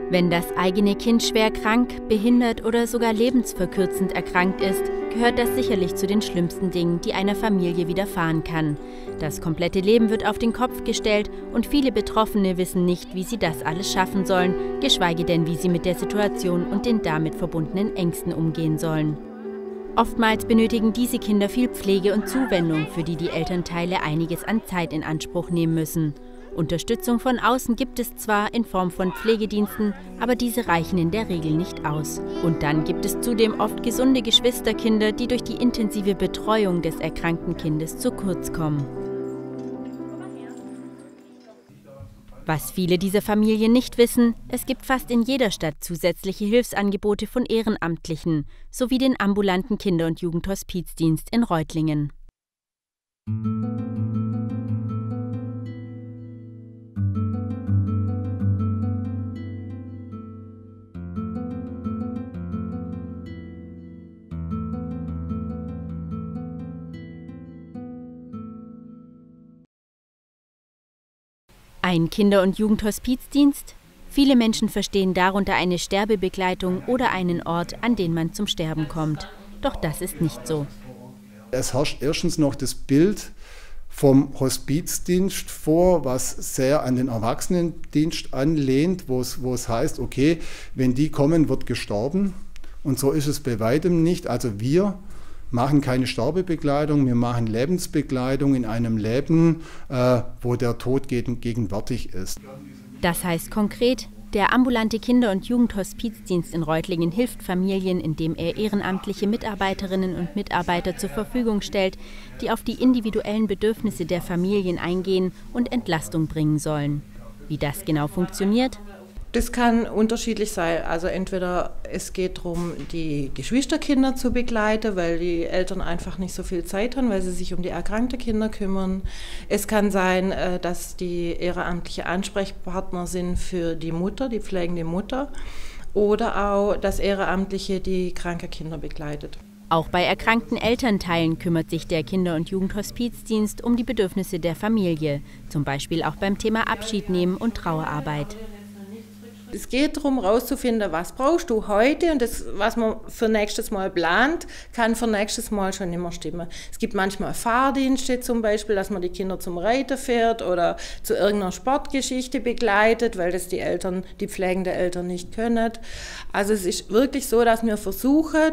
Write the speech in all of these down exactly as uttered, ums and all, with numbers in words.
Wenn das eigene Kind schwer krank, behindert oder sogar lebensverkürzend erkrankt ist, gehört das sicherlich zu den schlimmsten Dingen, die einer Familie widerfahren kann. Das komplette Leben wird auf den Kopf gestellt und viele Betroffene wissen nicht, wie sie das alles schaffen sollen, geschweige denn, wie sie mit der Situation und den damit verbundenen Ängsten umgehen sollen. Oftmals benötigen diese Kinder viel Pflege und Zuwendung, für die die Elternteile einiges an Zeit in Anspruch nehmen müssen. Unterstützung von außen gibt es zwar in Form von Pflegediensten, aber diese reichen in der Regel nicht aus. Und dann gibt es zudem oft gesunde Geschwisterkinder, die durch die intensive Betreuung des erkrankten Kindes zu kurz kommen. Was viele dieser Familien nicht wissen, es gibt fast in jeder Stadt zusätzliche Hilfsangebote von Ehrenamtlichen, sowie den ambulanten Kinder- und Jugendhospizdienst in Reutlingen. Ein Kinder- und Jugendhospizdienst? Viele Menschen verstehen darunter eine Sterbebegleitung oder einen Ort, an den man zum Sterben kommt. Doch das ist nicht so. Es herrscht erstens noch das Bild vom Hospizdienst vor, was sehr an den Erwachsenendienst anlehnt, wo es, wo es heißt, okay, wenn die kommen, wird gestorben. Und so ist es bei weitem nicht. Also wir machen keine Sterbebegleitung, wir machen Lebensbegleitung in einem Leben, äh, wo der Tod gegenwärtig ist. Das heißt konkret, der ambulante Kinder- und Jugendhospizdienst in Reutlingen hilft Familien, indem er ehrenamtliche Mitarbeiterinnen und Mitarbeiter zur Verfügung stellt, die auf die individuellen Bedürfnisse der Familien eingehen und Entlastung bringen sollen. Wie das genau funktioniert? Das kann unterschiedlich sein. Also entweder es geht darum, die Geschwisterkinder zu begleiten, weil die Eltern einfach nicht so viel Zeit haben, weil sie sich um die erkrankten Kinder kümmern. Es kann sein, dass die ehrenamtliche Ansprechpartner sind für die Mutter, die pflegende Mutter, oder auch das Ehrenamtliche die kranke Kinder begleitet. Auch bei erkrankten Elternteilen kümmert sich der Kinder- und Jugendhospizdienst um die Bedürfnisse der Familie, zum Beispiel auch beim Thema Abschied nehmen und Trauerarbeit. Es geht darum, herauszufinden, was brauchst du heute, und das, was man für nächstes Mal plant, kann für nächstes Mal schon nicht mehr stimmen. Es gibt manchmal Fahrdienste zum Beispiel, dass man die Kinder zum Reiten fährt oder zu irgendeiner Sportgeschichte begleitet, weil das die Eltern, die pflegenden Eltern nicht können. Also es ist wirklich so, dass wir versuchen,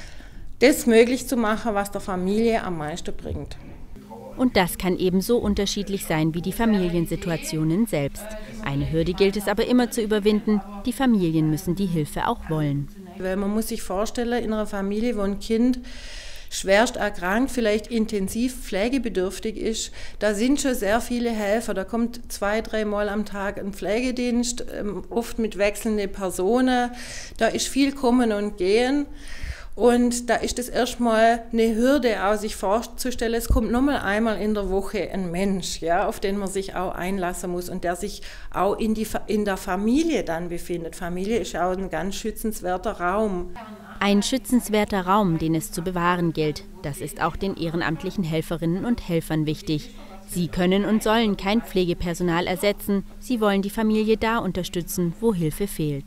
das möglich zu machen, was der Familie am meisten bringt. Und das kann ebenso unterschiedlich sein wie die Familiensituationen selbst. Eine Hürde gilt es aber immer zu überwinden, die Familien müssen die Hilfe auch wollen. Weil man muss sich vorstellen, in einer Familie, wo ein Kind schwerst erkrankt, vielleicht intensiv pflegebedürftig ist, da sind schon sehr viele Helfer. Da kommt zwei, dreimal am Tag ein Pflegedienst, oft mit wechselnden Personen. Da ist viel Kommen und Gehen. Und da ist es erstmal eine Hürde, auch sich vorzustellen, es kommt nochmal einmal in der Woche ein Mensch, ja, auf den man sich auch einlassen muss und der sich auch in, die, in der Familie dann befindet. Familie ist auch ein ganz schützenswerter Raum. Ein schützenswerter Raum, den es zu bewahren gilt. Das ist auch den ehrenamtlichen Helferinnen und Helfern wichtig. Sie können und sollen kein Pflegepersonal ersetzen, sie wollen die Familie da unterstützen, wo Hilfe fehlt.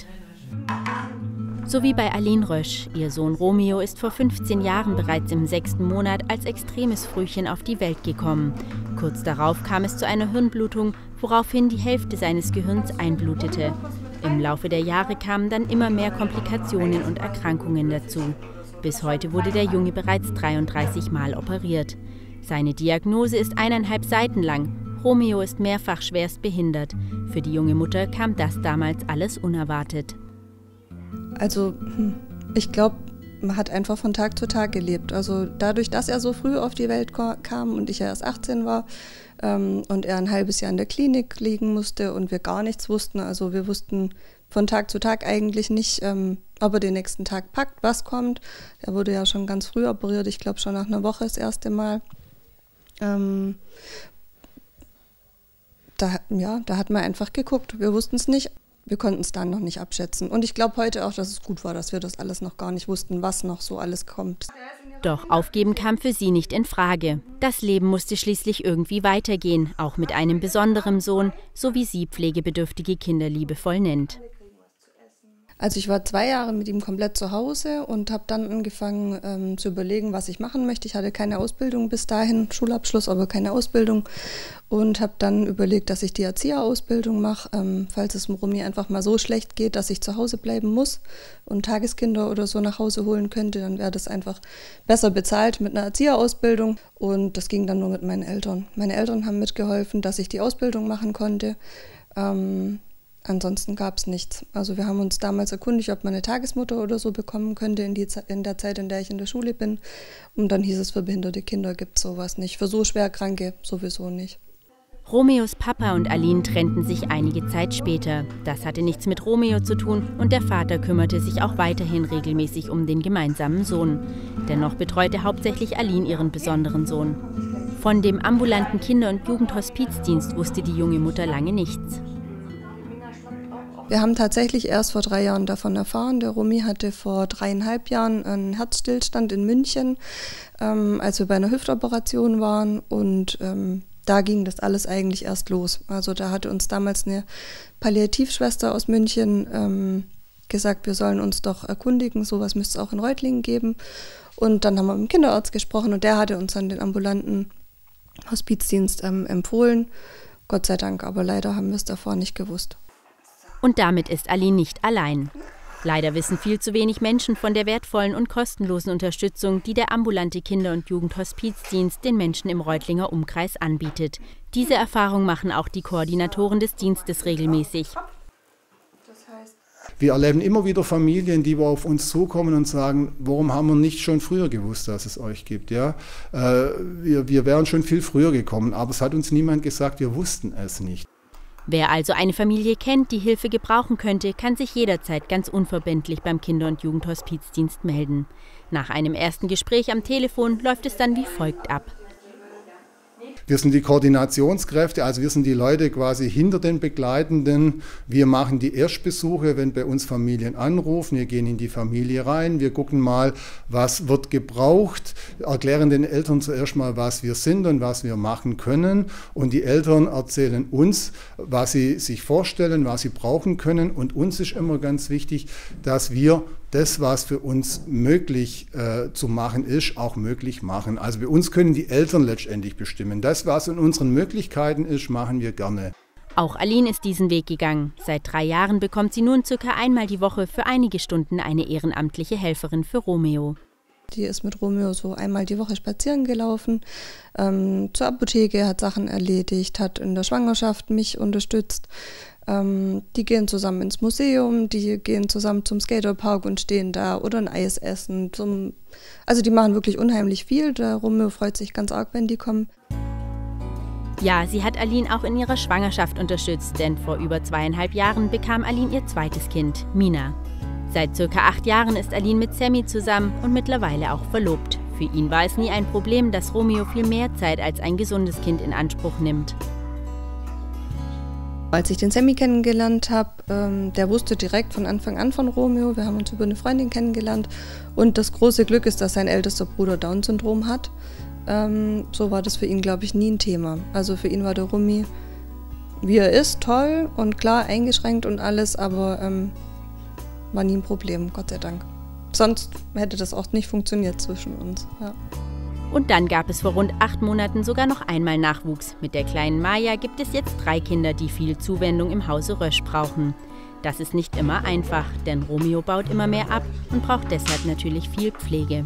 So wie bei Aline Rösch. Ihr Sohn Romeo ist vor fünfzehn Jahren bereits im sechsten Monat als extremes Frühchen auf die Welt gekommen. Kurz darauf kam es zu einer Hirnblutung, woraufhin die Hälfte seines Gehirns einblutete. Im Laufe der Jahre kamen dann immer mehr Komplikationen und Erkrankungen dazu. Bis heute wurde der Junge bereits dreiunddreißig Mal operiert. Seine Diagnose ist eineinhalb Seiten lang. Romeo ist mehrfach schwerst behindert. Für die junge Mutter kam das damals alles unerwartet. Also ich glaube, man hat einfach von Tag zu Tag gelebt. Also dadurch, dass er so früh auf die Welt kam und ich ja erst achtzehn war ähm, und er ein halbes Jahr in der Klinik liegen musste und wir gar nichts wussten. Also wir wussten von Tag zu Tag eigentlich nicht, ähm, ob er den nächsten Tag packt, was kommt. Er wurde ja schon ganz früh operiert, ich glaube schon nach einer Woche das erste Mal. Ähm, da, ja, da hat man einfach geguckt. Wir wussten es nicht. Wir konnten es dann noch nicht abschätzen. Und ich glaube heute auch, dass es gut war, dass wir das alles noch gar nicht wussten, was noch so alles kommt. Doch aufgeben kam für sie nicht in Frage. Das Leben musste schließlich irgendwie weitergehen, auch mit einem besonderen Sohn, so wie sie pflegebedürftige Kinder liebevoll nennt. Also ich war zwei Jahre mit ihm komplett zu Hause und habe dann angefangen ähm, zu überlegen, was ich machen möchte. Ich hatte keine Ausbildung bis dahin, Schulabschluss, aber keine Ausbildung. Und habe dann überlegt, dass ich die Erzieherausbildung mache, ähm, falls es Romy einfach mal so schlecht geht, dass ich zu Hause bleiben muss und Tageskinder oder so nach Hause holen könnte, dann wäre das einfach besser bezahlt mit einer Erzieherausbildung. Und das ging dann nur mit meinen Eltern. Meine Eltern haben mitgeholfen, dass ich die Ausbildung machen konnte. Ähm, Ansonsten gab es nichts. Also wir haben uns damals erkundigt, ob man eine Tagesmutter oder so bekommen könnte in, die, in der Zeit, in der ich in der Schule bin. Und dann hieß es, für behinderte Kinder gibt es sowas nicht. Für so Schwerkranke sowieso nicht. Romeos Papa und Aline trennten sich einige Zeit später. Das hatte nichts mit Romeo zu tun und der Vater kümmerte sich auch weiterhin regelmäßig um den gemeinsamen Sohn. Dennoch betreute hauptsächlich Aline ihren besonderen Sohn. Von dem ambulanten Kinder- und Jugendhospizdienst wusste die junge Mutter lange nichts. Wir haben tatsächlich erst vor drei Jahren davon erfahren. Der Romy hatte vor dreieinhalb Jahren einen Herzstillstand in München, ähm, als wir bei einer Hüftoperation waren. Und ähm, da ging das alles eigentlich erst los. Also da hatte uns damals eine Palliativschwester aus München ähm, gesagt, wir sollen uns doch erkundigen, sowas müsste es auch in Reutlingen geben. Und dann haben wir mit dem Kinderarzt gesprochen und der hatte uns dann den ambulanten Hospizdienst ähm, empfohlen. Gott sei Dank, aber leider haben wir es davor nicht gewusst. Und damit ist Aline nicht allein. Leider wissen viel zu wenig Menschen von der wertvollen und kostenlosen Unterstützung, die der ambulante Kinder- und Jugendhospizdienst den Menschen im Reutlinger Umkreis anbietet. Diese Erfahrung machen auch die Koordinatoren des Dienstes regelmäßig. Wir erleben immer wieder Familien, die auf uns zukommen und sagen, warum haben wir nicht schon früher gewusst, dass es euch gibt? Ja? Äh, wir, wir wären schon viel früher gekommen, aber es hat uns niemand gesagt, wir wussten es nicht. Wer also eine Familie kennt, die Hilfe gebrauchen könnte, kann sich jederzeit ganz unverbindlich beim Kinder- und Jugendhospizdienst melden. Nach einem ersten Gespräch am Telefon läuft es dann wie folgt ab. Wir sind die Koordinationskräfte, also wir sind die Leute quasi hinter den Begleitenden. Wir machen die Erstbesuche, wenn bei uns Familien anrufen. Wir gehen in die Familie rein, wir gucken mal, was wird gebraucht, erklären den Eltern zuerst mal, was wir sind und was wir machen können. Und die Eltern erzählen uns, was sie sich vorstellen, was sie brauchen können. Und uns ist immer ganz wichtig, dass wir das, was für uns möglich äh, zu machen ist, auch möglich machen. Also bei uns können die Eltern letztendlich bestimmen. Das, was in unseren Möglichkeiten ist, machen wir gerne. Auch Aline ist diesen Weg gegangen. Seit drei Jahren bekommt sie nun circa einmal die Woche für einige Stunden eine ehrenamtliche Helferin für Romeo. Die ist mit Romeo so einmal die Woche spazieren gelaufen, ähm, zur Apotheke, hat Sachen erledigt, hat in der Schwangerschaft mich unterstützt. Ähm, die gehen zusammen ins Museum, die gehen zusammen zum Skaterpark und stehen da oder ein Eis essen. Zum, also die machen wirklich unheimlich viel. Der Romeo freut sich ganz arg, wenn die kommen. Ja, sie hat Aline auch in ihrer Schwangerschaft unterstützt, denn vor über zweieinhalb Jahren bekam Aline ihr zweites Kind, Mina. Seit circa acht Jahren ist Aline mit Sammy zusammen und mittlerweile auch verlobt. Für ihn war es nie ein Problem, dass Romeo viel mehr Zeit als ein gesundes Kind in Anspruch nimmt. Als ich den Sammy kennengelernt habe, ähm, der wusste direkt von Anfang an von Romeo. Wir haben uns über eine Freundin kennengelernt. Und das große Glück ist, dass sein ältester Bruder Down-Syndrom hat. Ähm, so war das für ihn, glaube ich, nie ein Thema. Also für ihn war der Romy, wie er ist, toll und klar eingeschränkt und alles, aber ähm, war nie ein Problem, Gott sei Dank. Sonst hätte das auch nicht funktioniert zwischen uns. Ja. Und dann gab es vor rund acht Monaten sogar noch einmal Nachwuchs. Mit der kleinen Maja gibt es jetzt drei Kinder, die viel Zuwendung im Hause Rösch brauchen. Das ist nicht immer einfach, denn Romeo baut immer mehr ab und braucht deshalb natürlich viel Pflege.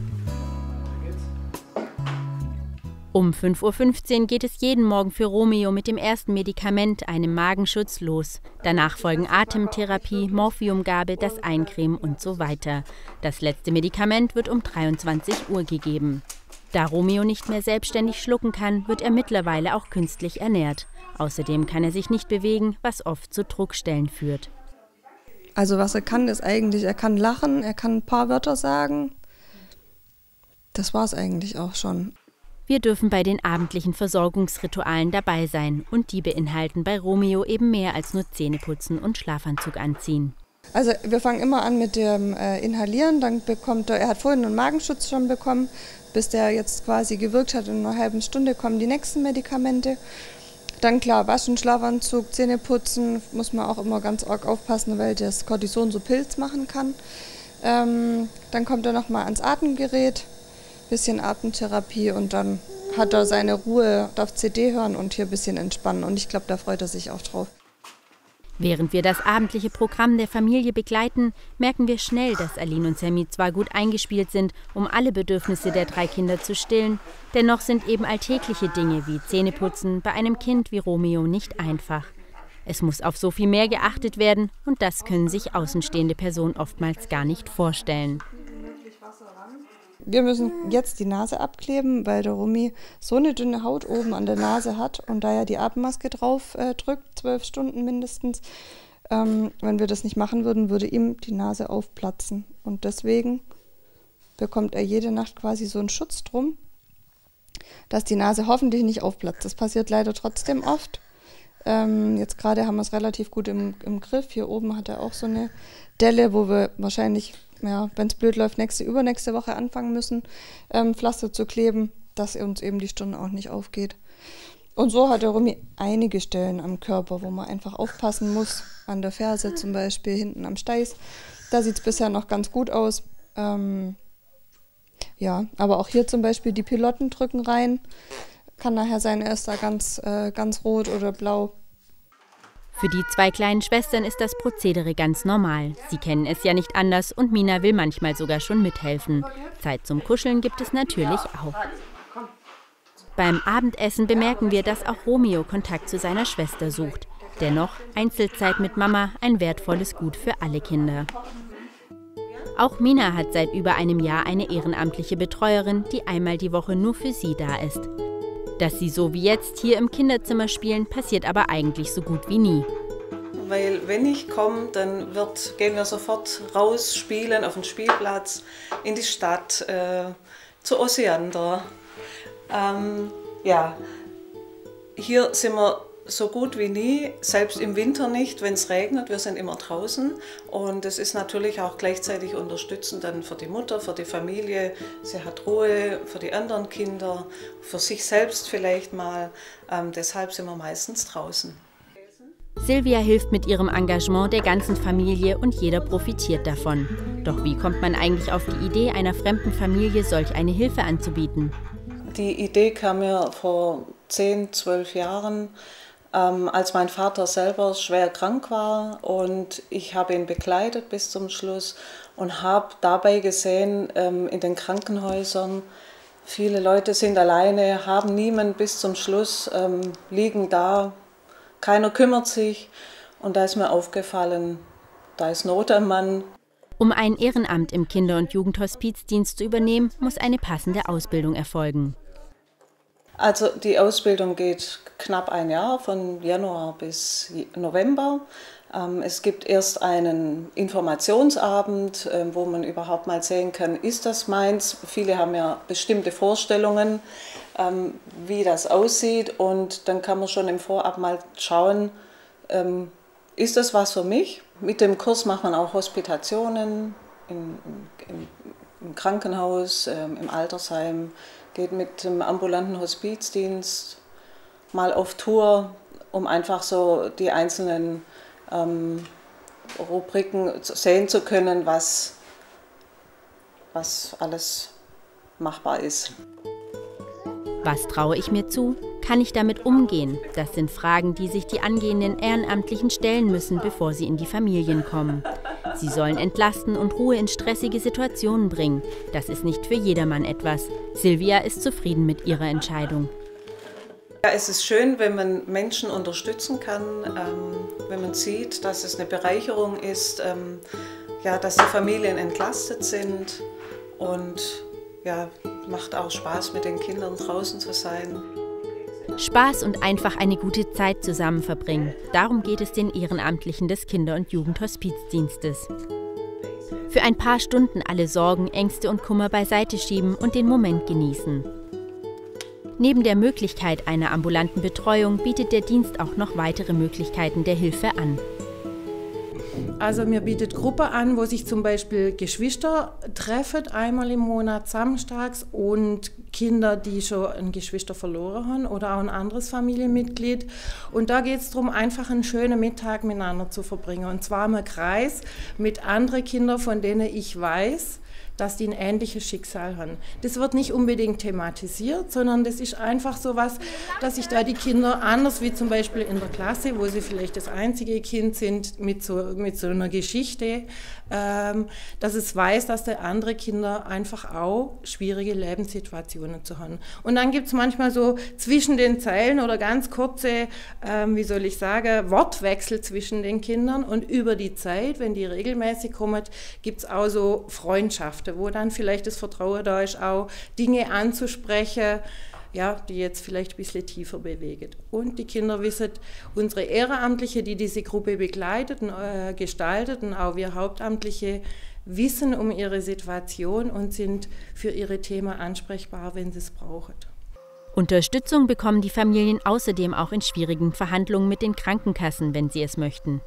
Um fünf Uhr fünfzehn geht es jeden Morgen für Romeo mit dem ersten Medikament, einem Magenschutz, los. Danach folgen Atemtherapie, Morphiumgabe, das Eincremen und so weiter. Das letzte Medikament wird um dreiundzwanzig Uhr gegeben. Da Romeo nicht mehr selbstständig schlucken kann, wird er mittlerweile auch künstlich ernährt. Außerdem kann er sich nicht bewegen, was oft zu Druckstellen führt. Also was er kann, ist eigentlich, er kann lachen, er kann ein paar Wörter sagen. Das war es eigentlich auch schon. Wir dürfen bei den abendlichen Versorgungsritualen dabei sein und die beinhalten bei Romeo eben mehr als nur Zähneputzen und Schlafanzug anziehen. Also wir fangen immer an mit dem äh, Inhalieren, dann bekommt er, er hat vorhin einen Magenschutz schon bekommen, bis der jetzt quasi gewirkt hat, in einer halben Stunde kommen die nächsten Medikamente. Dann klar, Waschen, Schlafanzug, Zähne putzen, muss man auch immer ganz arg aufpassen, weil das Cortison so Pilz machen kann. Ähm, dann kommt er nochmal ans Atemgerät, bisschen Atemtherapie und dann hat er seine Ruhe, darf C D hören und hier ein bisschen entspannen. Und ich glaube, da freut er sich auch drauf. Während wir das abendliche Programm der Familie begleiten, merken wir schnell, dass Aline und Sammy zwar gut eingespielt sind, um alle Bedürfnisse der drei Kinder zu stillen, dennoch sind eben alltägliche Dinge wie Zähneputzen bei einem Kind wie Romeo nicht einfach. Es muss auf so viel mehr geachtet werden und das können sich außenstehende Personen oftmals gar nicht vorstellen. Wir müssen jetzt die Nase abkleben, weil der Romy so eine dünne Haut oben an der Nase hat und da ja die Atemmaske drauf äh, drückt, zwölf Stunden mindestens. Ähm, wenn wir das nicht machen würden, würde ihm die Nase aufplatzen. Und deswegen bekommt er jede Nacht quasi so einen Schutz drum, dass die Nase hoffentlich nicht aufplatzt. Das passiert leider trotzdem oft. Ähm, jetzt gerade haben wir es relativ gut im, im Griff. Hier oben hat er auch so eine Delle, wo wir wahrscheinlich, ja, wenn es blöd läuft, nächste, übernächste Woche anfangen müssen, ähm, Pflaster zu kleben, dass uns eben die Stirn auch nicht aufgeht. Und so hat der Romy einige Stellen am Körper, wo man einfach aufpassen muss, an der Ferse zum Beispiel, hinten am Steiß. Da sieht es bisher noch ganz gut aus. Ähm, ja, aber auch hier zum Beispiel die Pilotten drücken rein. Kann nachher sein, er ist da ganz, äh, ganz rot oder blau. Für die zwei kleinen Schwestern ist das Prozedere ganz normal. Sie kennen es ja nicht anders und Mina will manchmal sogar schon mithelfen. Zeit zum Kuscheln gibt es natürlich auch. Beim Abendessen bemerken wir, dass auch Romeo Kontakt zu seiner Schwester sucht. Dennoch Einzelzeit mit Mama ein wertvolles Gut für alle Kinder. Auch Mina hat seit über einem Jahr eine ehrenamtliche Betreuerin, die einmal die Woche nur für sie da ist. Dass sie so wie jetzt hier im Kinderzimmer spielen, passiert aber eigentlich so gut wie nie. Weil wenn ich komme, dann wird, gehen wir sofort raus, spielen auf den Spielplatz, in die Stadt, äh, zu Osiander. Ähm, ja, hier sind wir so gut wie nie, selbst im Winter nicht, wenn es regnet, wir sind immer draußen und es ist natürlich auch gleichzeitig unterstützend dann für die Mutter, für die Familie, sie hat Ruhe, für die anderen Kinder, für sich selbst vielleicht mal, ähm, deshalb sind wir meistens draußen. Silvia hilft mit ihrem Engagement der ganzen Familie und jeder profitiert davon. Doch wie kommt man eigentlich auf die Idee, einer fremden Familie solch eine Hilfe anzubieten? Die Idee kam mir vor zehn, zwölf Jahren, Ähm, als mein Vater selber schwer krank war und ich habe ihn begleitet bis zum Schluss und habe dabei gesehen, ähm, in den Krankenhäusern, viele Leute sind alleine, haben niemanden bis zum Schluss, ähm, liegen da, keiner kümmert sich und da ist mir aufgefallen, da ist Not am Mann. Um ein Ehrenamt im Kinder- und Jugendhospizdienst zu übernehmen, muss eine passende Ausbildung erfolgen. Also die Ausbildung geht knapp ein Jahr, von Januar bis November. Es gibt erst einen Informationsabend, wo man überhaupt mal sehen kann, ist das meins? Viele haben ja bestimmte Vorstellungen, wie das aussieht und dann kann man schon im Vorab mal schauen, ist das was für mich? Mit dem Kurs macht man auch Hospitationen in, in, im Krankenhaus, im Altersheim, geht mit dem ambulanten Hospizdienst mal auf Tour, um einfach so die einzelnen ähm, Rubriken sehen zu können, was, was alles machbar ist. Was traue ich mir zu? Kann ich damit umgehen? Das sind Fragen, die sich die angehenden Ehrenamtlichen stellen müssen, bevor sie in die Familien kommen. Sie sollen entlasten und Ruhe in stressige Situationen bringen. Das ist nicht für jedermann etwas. Silvia ist zufrieden mit ihrer Entscheidung. Ja, es ist schön, wenn man Menschen unterstützen kann, ähm, wenn man sieht, dass es eine Bereicherung ist, ähm, ja, dass die Familien entlastet sind und ja, macht auch Spaß, mit den Kindern draußen zu sein. Spaß und einfach eine gute Zeit zusammen verbringen. Darum geht es den Ehrenamtlichen des Kinder- und Jugendhospizdienstes. Für ein paar Stunden alle Sorgen, Ängste und Kummer beiseite schieben und den Moment genießen. Neben der Möglichkeit einer ambulanten Betreuung bietet der Dienst auch noch weitere Möglichkeiten der Hilfe an. Also mir bietet Gruppe an, wo sich zum Beispiel Geschwister treffen, einmal im Monat samstags, und Kinder, die schon ein Geschwister verloren haben oder auch ein anderes Familienmitglied. Und da geht es darum, einfach einen schönen Mittag miteinander zu verbringen. Und zwar im Kreis mit anderen Kindern, von denen ich weiß, dass die ein ähnliches Schicksal haben. Das wird nicht unbedingt thematisiert, sondern das ist einfach so was, dass sich da die Kinder anders wie zum Beispiel in der Klasse, wo sie vielleicht das einzige Kind sind mit so, mit so einer Geschichte, ähm, dass es weiß, dass da andere Kinder einfach auch schwierige Lebenssituationen zu haben. Und dann gibt es manchmal so zwischen den Zeilen oder ganz kurze, ähm, wie soll ich sagen, Wortwechsel zwischen den Kindern, und über die Zeit, wenn die regelmäßig kommen, gibt es auch so Freundschaften, wo dann vielleicht das Vertrauen da ist, auch Dinge anzusprechen, ja, die jetzt vielleicht ein bisschen tiefer bewegen. Und die Kinder wissen, unsere Ehrenamtliche, die diese Gruppe begleitet und äh, gestaltet, und auch wir Hauptamtliche, wissen um ihre Situation und sind für ihre Themen ansprechbar, wenn sie es brauchen. Unterstützung bekommen die Familien außerdem auch in schwierigen Verhandlungen mit den Krankenkassen, wenn sie es möchten.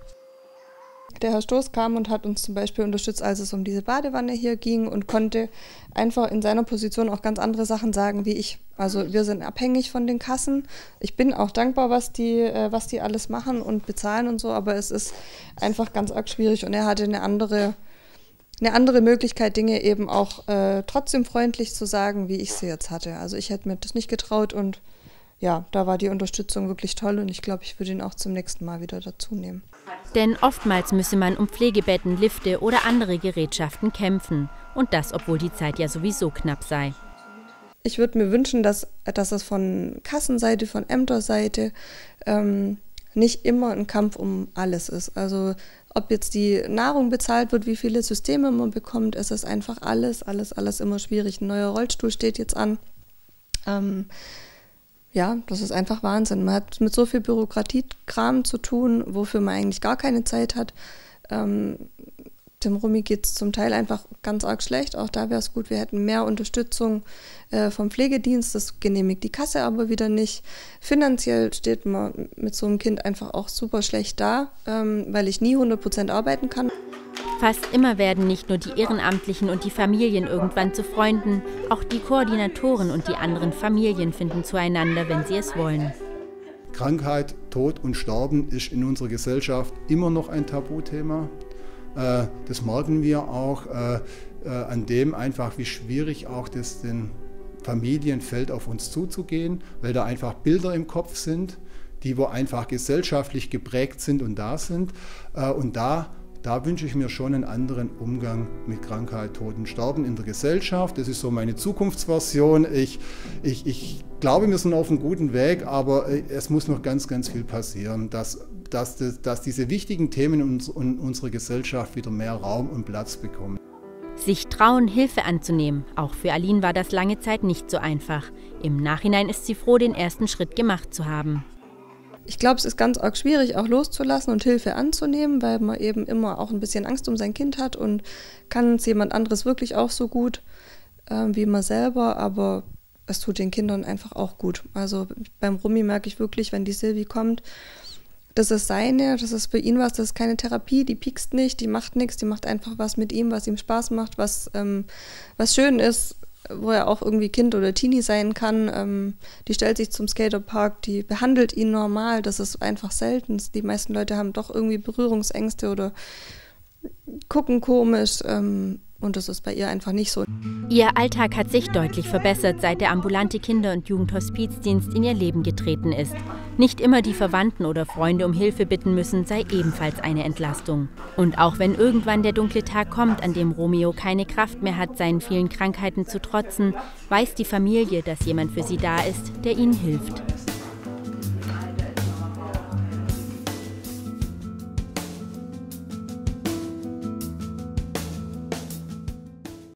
Der Herr Stoß kam und hat uns zum Beispiel unterstützt, als es um diese Badewanne hier ging, und konnte einfach in seiner Position auch ganz andere Sachen sagen wie ich. Also wir sind abhängig von den Kassen. Ich bin auch dankbar, was die, was die alles machen und bezahlen und so, aber es ist einfach ganz arg schwierig, und er hatte eine andere, eine andere Möglichkeit, Dinge eben auch äh, trotzdem freundlich zu sagen, wie ich sie jetzt hatte. Also ich hätte mir das nicht getraut, und ja, da war die Unterstützung wirklich toll, und ich glaube, ich würde ihn auch zum nächsten Mal wieder dazu nehmen. Denn oftmals müsse man um Pflegebetten, Lifte oder andere Gerätschaften kämpfen. Und das, obwohl die Zeit ja sowieso knapp sei. Ich würde mir wünschen, dass, dass es von Kassenseite, von Ämterseite ähm, nicht immer ein Kampf um alles ist. Also ob jetzt die Nahrung bezahlt wird, wie viele Systeme man bekommt, es ist einfach alles, alles, alles immer schwierig. Ein neuer Rollstuhl steht jetzt an. Ähm, Ja, das ist einfach Wahnsinn. Man hat mit so viel Bürokratiekram zu tun, wofür man eigentlich gar keine Zeit hat. Ähm, dem Rumi geht es zum Teil einfach ganz arg schlecht. Auch da wäre es gut, wir hätten mehr Unterstützung äh, vom Pflegedienst. Das genehmigt die Kasse aber wieder nicht. Finanziell steht man mit so einem Kind einfach auch super schlecht da, ähm, weil ich nie hundert Prozent arbeiten kann. Fast immer werden nicht nur die Ehrenamtlichen und die Familien irgendwann zu Freunden, auch die Koordinatoren und die anderen Familien finden zueinander, wenn sie es wollen. Krankheit, Tod und Sterben ist in unserer Gesellschaft immer noch ein Tabuthema. Das merken wir auch an dem einfach, wie schwierig auch das den Familien fällt, auf uns zuzugehen, weil da einfach Bilder im Kopf sind, die wo einfach gesellschaftlich geprägt sind und da sind. Und da Da wünsche ich mir schon einen anderen Umgang mit Krankheit, Tod und Sterben in der Gesellschaft. Das ist so meine Zukunftsversion. Ich, ich, ich glaube, wir sind auf einem guten Weg, aber es muss noch ganz, ganz viel passieren, dass, dass, dass diese wichtigen Themen in unserer Gesellschaft wieder mehr Raum und Platz bekommen. Sich trauen, Hilfe anzunehmen. Auch für Aline war das lange Zeit nicht so einfach. Im Nachhinein ist sie froh, den ersten Schritt gemacht zu haben. Ich glaube, es ist ganz arg schwierig, auch loszulassen und Hilfe anzunehmen, weil man eben immer auch ein bisschen Angst um sein Kind hat, und kann es jemand anderes wirklich auch so gut äh, wie man selber, aber es tut den Kindern einfach auch gut. Also beim Rumi merke ich wirklich, wenn die Silvi kommt, das ist seine, das ist für ihn was, das ist keine Therapie, die piekst nicht, die macht nichts, die macht einfach was mit ihm, was ihm Spaß macht, was, ähm, was schön ist, wo er auch irgendwie Kind oder Teenie sein kann. Ähm, die stellt sich zum Skaterpark, die behandelt ihn normal, das ist einfach selten. Die meisten Leute haben doch irgendwie Berührungsängste oder gucken komisch, ähm, und das ist bei ihr einfach nicht so. Ihr Alltag hat sich deutlich verbessert, seit der ambulante Kinder- und Jugendhospizdienst in ihr Leben getreten ist. Nicht immer die Verwandten oder Freunde um Hilfe bitten müssen, sei ebenfalls eine Entlastung. Und auch wenn irgendwann der dunkle Tag kommt, an dem Romeo keine Kraft mehr hat, seinen vielen Krankheiten zu trotzen, weiß die Familie, dass jemand für sie da ist, der ihnen hilft.